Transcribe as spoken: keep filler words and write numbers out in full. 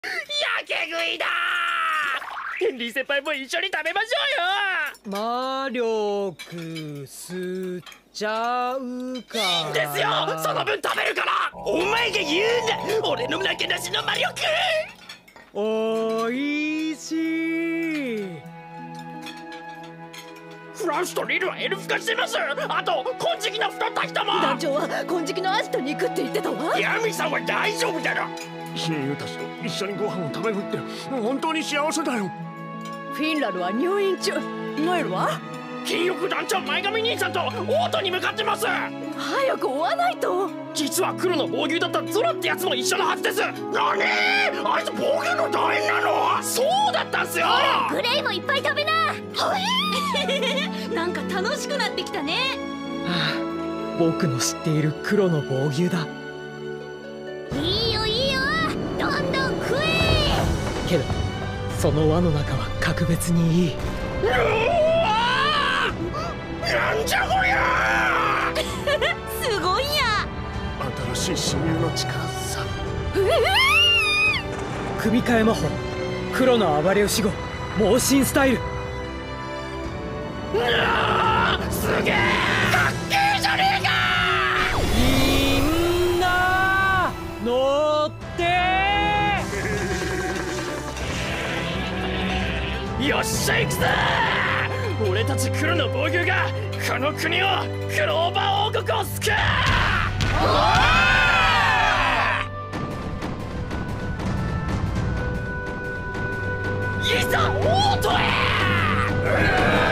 やけ食いだー。ヘンリー先輩も一緒に食べましょうよ。 魔力吸っちゃうか。 いいんですよ、その分食べるから。お前が言うんだ、俺のなけなしの魔力。 おいしい。 フランスとリルはエルフ化してます。あと金色の太った人も。 団長は金色のアジトに行くって言ってたわ。 ヤミさんは大丈夫だろ。 親友たちと一緒にご飯を食べるって本当に幸せだよ。 フィンラルは入院中。ノエルは金翼団長前髪兄さんとオートに向かってます。 早く追わないと。 実は黒の防御だったゾロってやつも一緒のはずです。なにー、あいつ防御の団員なの。そうだったんすよ。 グレイもいっぱい食べな。なんか楽しくなってきたね。 はあ、僕の知っている黒の防御だ。 いいよいいよ、どんどん食え。 けどその輪の中は格別にいい。 うわー、なんじゃこりゃーすごいや。 新しい親友の力さ。 組み替え魔法黒の暴れ牛号猛進スタイル。 うわー、すげえかっけえじゃねえか。 みんな乗ってー。よっしゃ行くぞ。俺たち黒の防御がこの国をクローバー王国を救う。いざ王都へ。